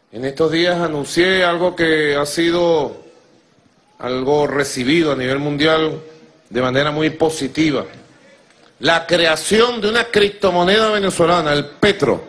En estos días anuncié algo que ha sido algo recibido a nivel mundial de manera muy positiva. La creación de una criptomoneda venezolana, el Petro.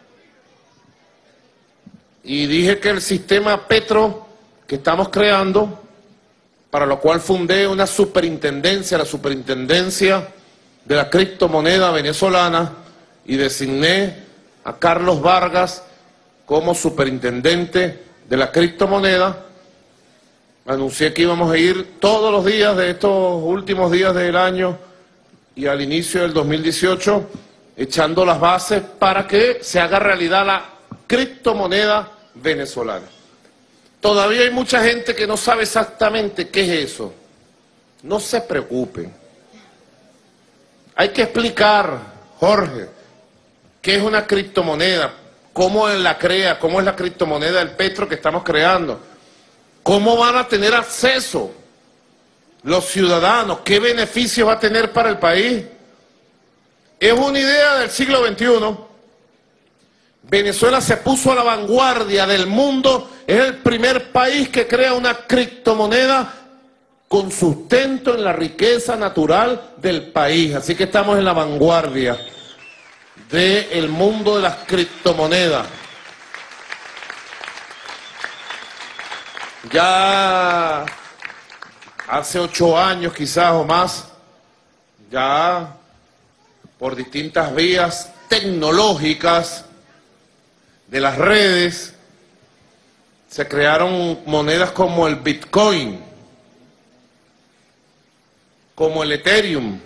Y dije que el sistema Petro que estamos creando, para lo cual fundé una superintendencia, la superintendencia de la criptomoneda venezolana, y designé a Carlos Vargas como superintendente de la criptomoneda. Anuncié que íbamos a ir todos los días de estos últimos días del año y al inicio del 2018, echando las bases para que se haga realidad la criptomoneda venezolana. Todavía hay mucha gente que no sabe exactamente qué es eso. No se preocupen. Hay que explicar, Jorge, qué es una criptomoneda, cómo la crea, cómo es la criptomoneda del Petro que estamos creando, cómo van a tener acceso los ciudadanos, qué beneficios va a tener para el país. Es una idea del siglo XXI. Venezuela se puso a la vanguardia del mundo, es el primer país que crea una criptomoneda con sustento en la riqueza natural del país. Así que estamos en la vanguardia del mundo de las criptomonedas. Ya hace 8 años quizás o más, ya por distintas vías tecnológicas de las redes, se crearon monedas como el Bitcoin, como el Ethereum,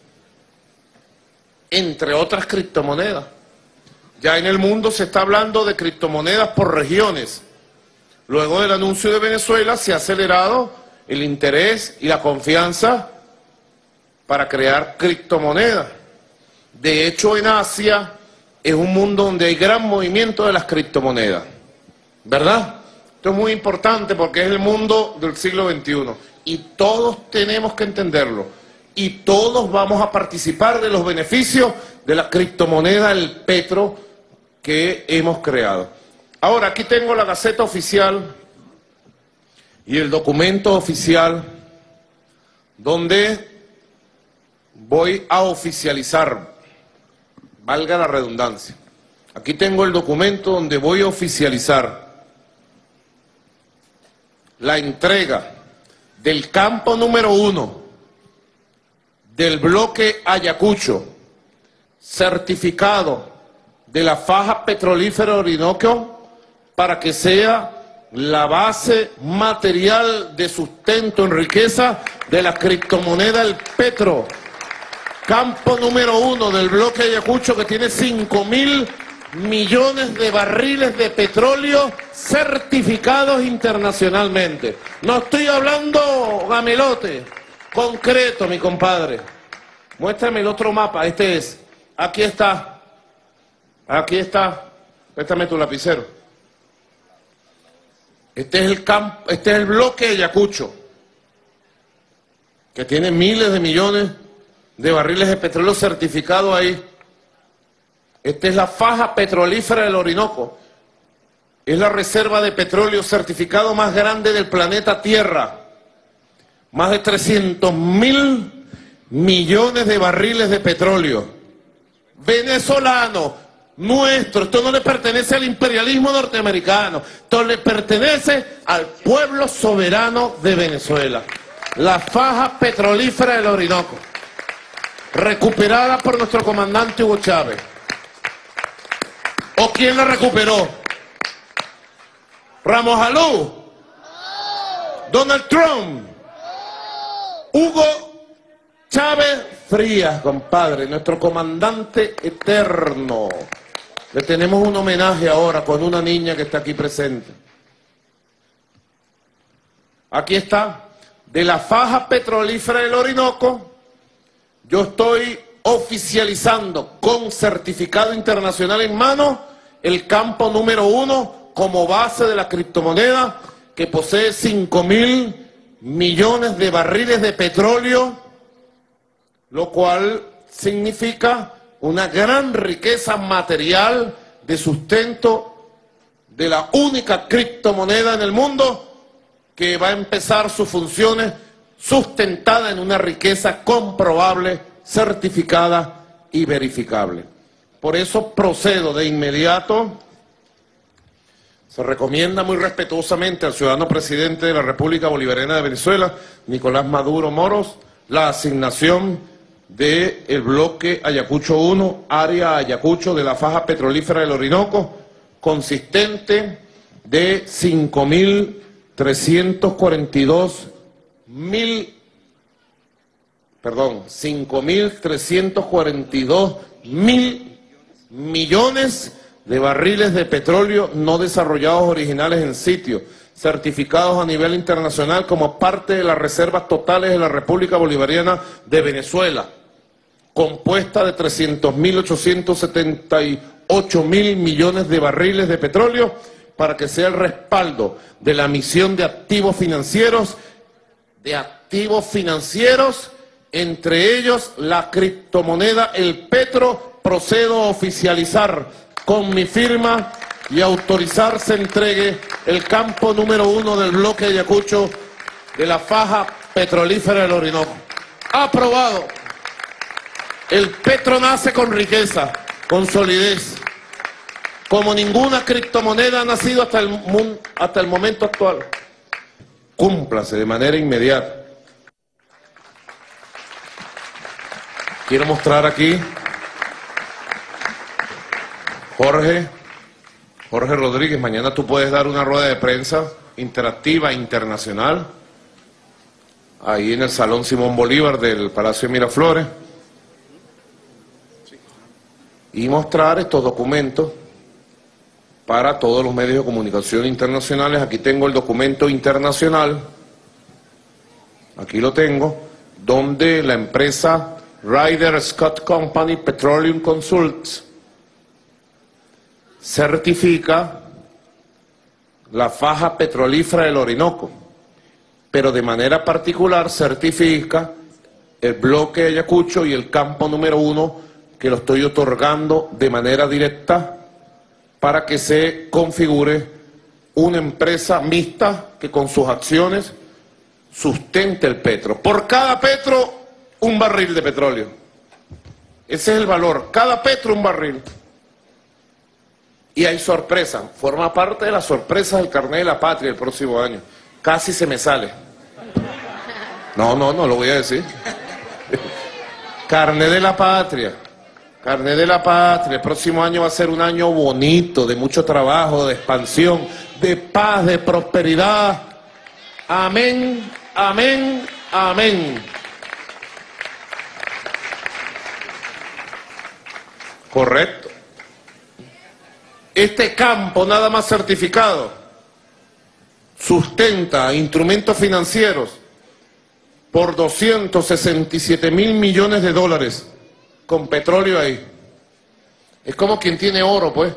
entre otras criptomonedas. Ya en el mundo se está hablando de criptomonedas por regiones. Luego del anuncio de Venezuela se ha acelerado el interés y la confianza para crear criptomonedas. De hecho, en Asia es un mundo donde hay gran movimiento de las criptomonedas, ¿verdad? Esto es muy importante porque es el mundo del siglo XXI y todos tenemos que entenderlo y todos vamos a participar de los beneficios de la criptomoneda, el Petro, que hemos creado. Ahora, aquí tengo la Gaceta Oficial y el documento oficial donde voy a oficializar, valga la redundancia. Aquí tengo el documento donde voy a oficializar la entrega del campo número 1 del bloque Ayacucho, certificado de la faja petrolífera Orinoco, para que sea la base material de sustento en riqueza de la criptomoneda el Petro. Campo número 1 del bloque Ayacucho, que tiene 5.000 millones de barriles de petróleo certificados internacionalmente. No estoy hablando gamelote, concreto, mi compadre. Muéstrame el otro mapa, este es. Aquí está. Aquí está. Préstame tu lapicero. Este es el bloque Ayacucho, que tiene miles de millones de barriles de petróleo certificado ahí. Esta es la faja petrolífera del Orinoco. Es la reserva de petróleo certificado más grande del planeta Tierra. Más de 300.000 millones de barriles de petróleo. Venezolano, nuestro. Esto no le pertenece al imperialismo norteamericano. Esto le pertenece al pueblo soberano de Venezuela. La faja petrolífera del Orinoco, recuperada por nuestro comandante Hugo Chávez. ¿O quién la recuperó? ¿Ramos Alú? ¿¿Donald Trump? Hugo Chávez Frías, compadre, nuestro comandante eterno. Le tenemos un homenaje ahora con una niña que está aquí presente. Aquí está. De la faja petrolífera del Orinoco, yo estoy oficializando con certificado internacional en mano el campo número 1 como base de la criptomoneda, que posee 5.000 millones de barriles de petróleo, lo cual significa una gran riqueza material de sustento de la única criptomoneda en el mundo que va a empezar sus funciones sustentada en una riqueza comprobable, certificada y verificable. Por eso procedo de inmediato. Se recomienda muy respetuosamente al ciudadano presidente de la República Bolivariana de Venezuela, Nicolás Maduro Moros, la asignación del bloque Ayacucho 1, área Ayacucho de la faja petrolífera del Orinoco, consistente de 5.342 mil millones de barriles de petróleo no desarrollados originales en sitio, certificados a nivel internacional como parte de las reservas totales de la República Bolivariana de Venezuela, compuesta de 300.878.000 millones de barriles de petróleo, para que sea el respaldo de la emisión de activos financieros, entre ellos la criptomoneda El Petro. Procedo a oficializar con mi firma y autorizar se entregue el campo número 1 del bloque Ayacucho de la faja petrolífera del Orinoco. Aprobado. El Petro nace con riqueza, con solidez, como ninguna criptomoneda ha nacido hasta el momento actual. Cúmplase de manera inmediata. Quiero mostrar aquí Jorge Rodríguez, mañana tú puedes dar una rueda de prensa interactiva internacional ahí en el Salón Simón Bolívar del Palacio de Miraflores y mostrar estos documentos para todos los medios de comunicación internacionales. Aquí tengo el documento internacional, aquí lo tengo, donde la empresa Ryder Scott Company Petroleum Consults certifica la faja petrolífera del Orinoco, pero de manera particular certifica el bloque de Ayacucho y el campo número 1, que lo estoy otorgando de manera directa para que se configure una empresa mixta que con sus acciones sustente el petro. Por cada petro, un barril de petróleo. Ese es el valor, cada petro un barril. Y hay sorpresa, forma parte de las sorpresas del carnet de la patria el próximo año. Casi se me sale. No lo voy a decir. Carnet de la patria, el próximo año va a ser un año bonito, de mucho trabajo, de expansión, de paz, de prosperidad. Amén, amén, amén. Correcto. Este campo nada más certificado sustenta instrumentos financieros por 267.000 millones de dólares con petróleo ahí. Es como quien tiene oro, pues.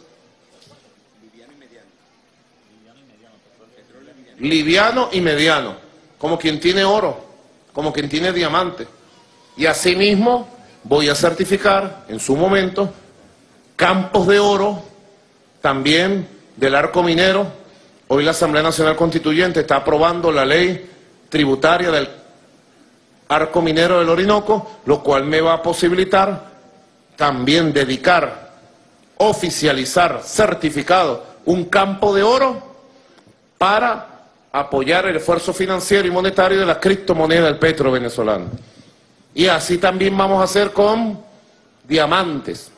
Liviano y mediano, como quien tiene oro, como quien tiene diamante. Y asimismo voy a certificar en su momento campos de oro también del arco minero. Hoy la Asamblea Nacional Constituyente está aprobando la ley tributaria del arco minero del Orinoco, lo cual me va a posibilitar también dedicar, oficializar, certificado, un campo de oro para apoyar el esfuerzo financiero y monetario de la criptomoneda del petro venezolano. Y así también vamos a hacer con diamantes.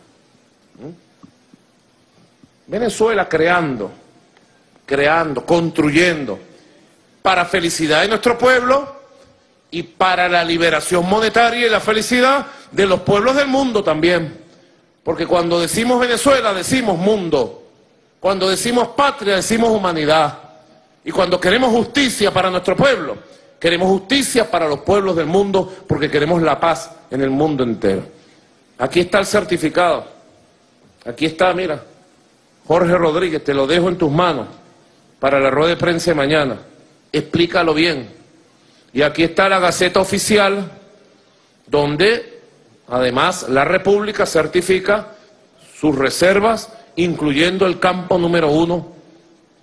Venezuela creando, construyendo, para felicidad de nuestro pueblo y para la liberación monetaria y la felicidad de los pueblos del mundo también. Porque cuando decimos Venezuela, decimos mundo. Cuando decimos patria, decimos humanidad. Y cuando queremos justicia para nuestro pueblo, queremos justicia para los pueblos del mundo, porque queremos la paz en el mundo entero. Aquí está el certificado. Aquí está, mira. Jorge Rodríguez, te lo dejo en tus manos para la rueda de prensa de mañana. Explícalo bien. Y aquí está la Gaceta Oficial, donde además la República certifica sus reservas, incluyendo el campo número 1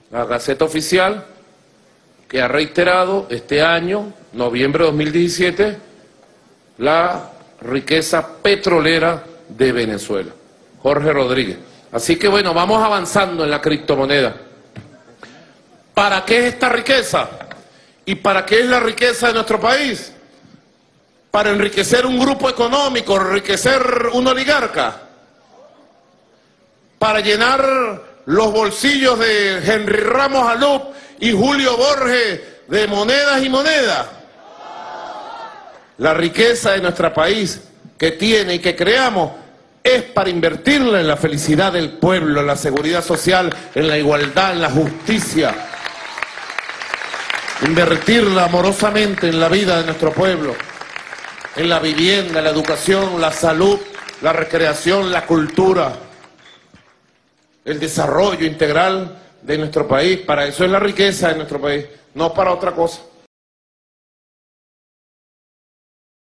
la Gaceta Oficial, que ha reiterado este año, noviembre de 2017, la riqueza petrolera de Venezuela. Jorge Rodríguez. Así que bueno, vamos avanzando en la criptomoneda. ¿Para qué es esta riqueza? ¿Y para qué es la riqueza de nuestro país? ¿Para enriquecer un grupo económico, enriquecer un oligarca? ¿Para llenar los bolsillos de Henry Ramos Alup y Julio Borges de monedas y monedas? La riqueza de nuestro país que tiene y que creamos es para invertirla en la felicidad del pueblo, en la seguridad social, en la igualdad, en la justicia. Invertirla amorosamente en la vida de nuestro pueblo, en la vivienda, la educación, la salud, la recreación, la cultura, el desarrollo integral de nuestro país. Para eso es la riqueza de nuestro país, no para otra cosa.